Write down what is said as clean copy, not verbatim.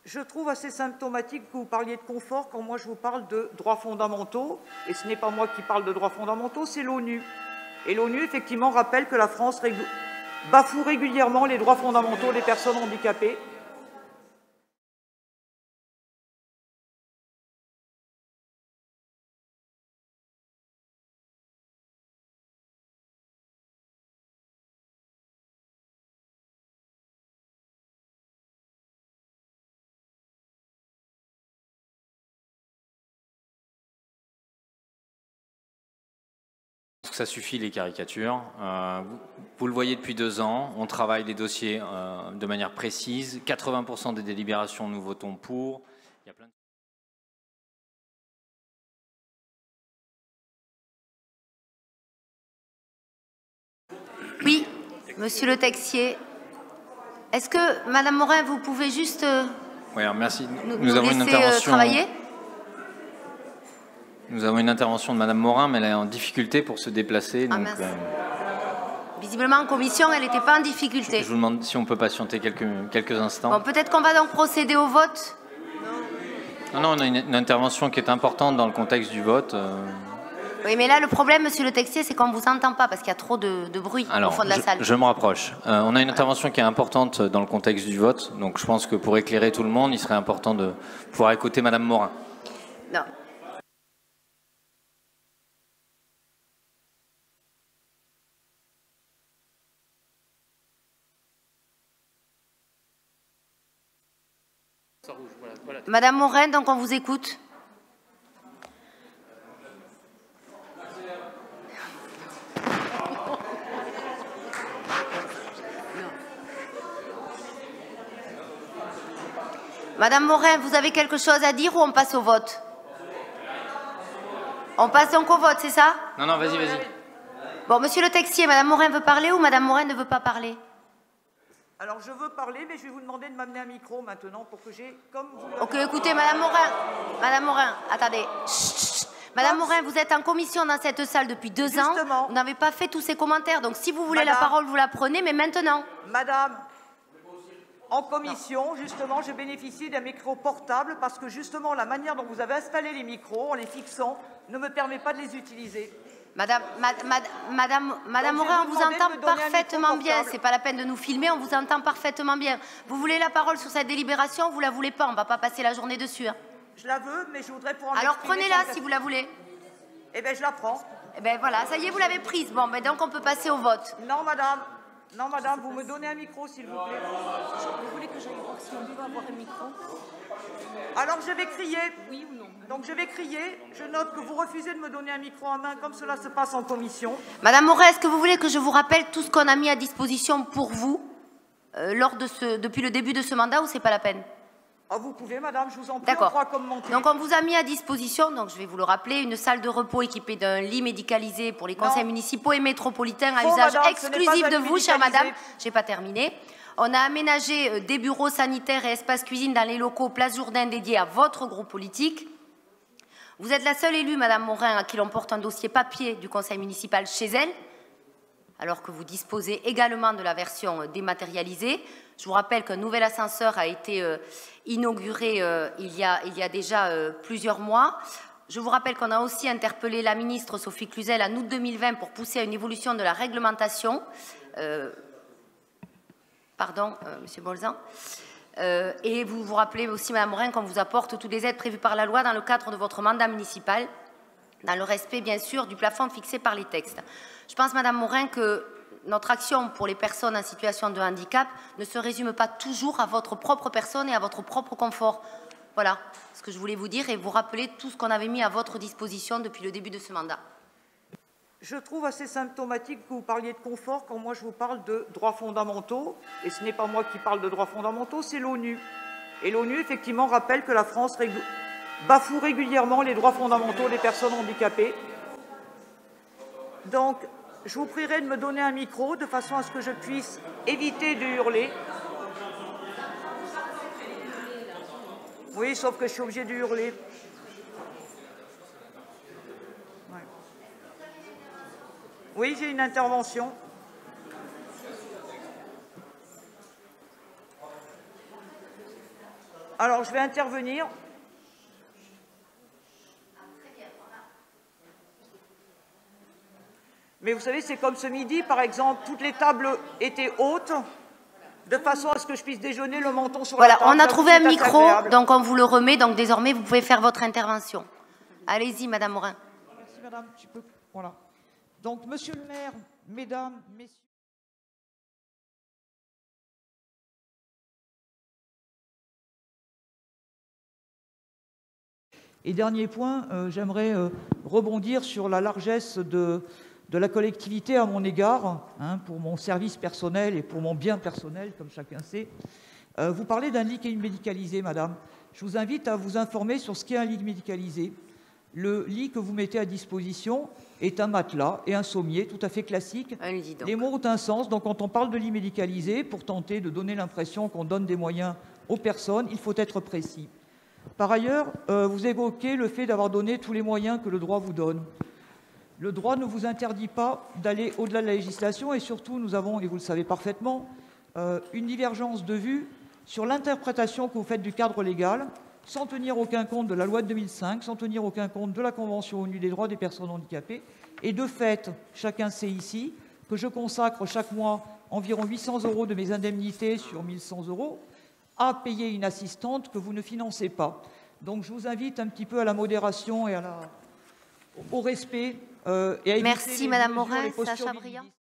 Je trouve assez symptomatique que vous parliez de confort quand moi je vous parle de droits fondamentaux. Et ce n'est pas moi qui parle de droits fondamentaux, c'est l'ONU. Et l'ONU, effectivement, rappelle que la France bafoue régulièrement les droits fondamentaux des personnes handicapées. Ça suffit les caricatures. Vous le voyez depuis 2 ans, on travaille les dossiers de manière précise. 80% des délibérations, nous votons pour. Il y a plein de... Oui, monsieur le Texier. Est-ce que, Madame Morin, vous pouvez juste Oui, alors merci. nous avons une intervention. Travailler. Nous avons une intervention de Madame Morin, mais elle est en difficulté pour se déplacer. Donc, visiblement, en commission, elle n'était pas en difficulté. Je vous demande si on peut patienter quelques instants. Bon, peut-être qu'on va donc procéder au vote. Non, on a une intervention qui est importante dans le contexte du vote. Oui, mais là, le problème, monsieur le Texier, c'est qu'on ne vous entend pas parce qu'il y a trop de bruit au fond de la salle. Je me rapproche. On a une intervention qui est importante dans le contexte du vote. Donc, je pense que pour éclairer tout le monde, il serait important de pouvoir écouter Madame Morin. Non. Madame Morin, donc on vous écoute. Madame Morin, vous avez quelque chose à dire ou on passe au vote? On passe donc au vote, c'est ça? Non, vas-y. Bon, monsieur le Texier, Madame Morin veut parler ou Madame Morin ne veut pas parler? Alors, je veux parler, mais je vais vous demander de m'amener un micro maintenant pour que j'ai... Ok, écoutez, Madame Morin, attendez. Chut. Madame Morin, vous êtes en commission dans cette salle depuis 2 ans. Vous n'avez pas fait tous ces commentaires. Donc, si vous voulez la parole, vous la prenez, mais maintenant. Madame, en commission, justement, je bénéficie d'un micro portable parce que, justement, la manière dont vous avez installé les micros, en les fixant, ne me permet pas de les utiliser. Madame Morin, on vous entend parfaitement bien. C'est pas la peine de nous filmer, on vous entend parfaitement bien. Vous voulez la parole sur cette délibération ou vous la voulez pas? On va pas passer la journée dessus. Hein. Je la veux, mais je voudrais pouvoir... Alors prenez-la si vous la voulez. Eh bien, je la prends. Eh bien voilà, ça y est, vous l'avez prise. Bon, ben donc on peut passer au vote. Non, madame, vous me donnez un micro, s'il vous plaît. Vous voulez que j'aille voir si on doit avoir un micro? Alors, je vais crier. Oui ou non? Donc, je vais crier. Je note que vous refusez de me donner un micro en main, comme cela se passe en commission. Madame Morin, est-ce que vous voulez que je vous rappelle tout ce qu'on a mis à disposition pour vous depuis le début de ce mandat ou c'est pas la peine? Ah, vous pouvez, madame, je vous en prie. D'accord. Commenter. Donc, on vous a mis à disposition, donc je vais vous le rappeler, une salle de repos équipée d'un lit médicalisé pour les conseils municipaux et métropolitains à usage exclusif de vous, chère madame. Je n'ai pas terminé. On a aménagé des bureaux sanitaires et espaces cuisine dans les locaux Place Jourdain dédiés à votre groupe politique. Vous êtes la seule élue, madame Morin, à qui l'on porte un dossier papier du conseil municipal chez elle, alors que vous disposez également de la version dématérialisée. Je vous rappelle qu'un nouvel ascenseur a été inauguré il y a déjà plusieurs mois. Je vous rappelle qu'on a aussi interpellé la ministre Sophie Cluzel en août 2020 pour pousser à une évolution de la réglementation. Monsieur Bolzan. Et vous vous rappelez aussi, madame Morin, qu'on vous apporte toutes les aides prévues par la loi dans le cadre de votre mandat municipal, dans le respect, bien sûr, du plafond fixé par les textes. Je pense, madame Morin, que notre action pour les personnes en situation de handicap ne se résume pas toujours à votre propre personne et à votre propre confort. Voilà ce que je voulais vous dire et vous rappeler tout ce qu'on avait mis à votre disposition depuis le début de ce mandat. Je trouve assez symptomatique que vous parliez de confort quand moi je vous parle de droits fondamentaux. Et ce n'est pas moi qui parle de droits fondamentaux, c'est l'ONU. Et l'ONU, effectivement, rappelle que la France bafoue régulièrement les droits fondamentaux des personnes handicapées. Donc, je vous prierai de me donner un micro de façon à ce que je puisse éviter de hurler. Oui, sauf que je suis obligée de hurler. Ouais. Oui, j'ai une intervention. Alors, je vais intervenir. Mais vous savez, c'est comme ce midi, par exemple, toutes les tables étaient hautes, de façon à ce que je puisse déjeuner le menton sur la table. Voilà, on a trouvé un micro, donc on vous le remet, donc désormais, vous pouvez faire votre intervention. Allez-y, Madame Morin. Merci, Madame. Voilà. Donc, Monsieur le maire, Mesdames, Messieurs. Et dernier point, j'aimerais rebondir sur la largesse de la collectivité à mon égard, pour mon service personnel et pour mon bien personnel, comme chacun sait. Vous parlez d'un lit médicalisé, madame. Je vous invite à vous informer sur ce qu'est un lit médicalisé. Le lit que vous mettez à disposition est un matelas et un sommier tout à fait classique. Les mots ont un sens, donc quand on parle de lit médicalisé, pour tenter de donner l'impression qu'on donne des moyens aux personnes, il faut être précis. Par ailleurs, vous évoquez le fait d'avoir donné tous les moyens que le droit vous donne. Le droit ne vous interdit pas d'aller au-delà de la législation et surtout, nous avons, et vous le savez parfaitement, une divergence de vue sur l'interprétation que vous faites du cadre légal, sans tenir aucun compte de la loi de 2005, sans tenir aucun compte de la Convention ONU des droits des personnes handicapées. Et de fait, chacun sait ici que je consacre chaque mois environ 800 € de mes indemnités sur 1100 € à payer une assistante que vous ne financez pas. Donc je vous invite un petit peu à la modération et au respect et à éviter Merci, Madame Morin. les postures Sacha Briand.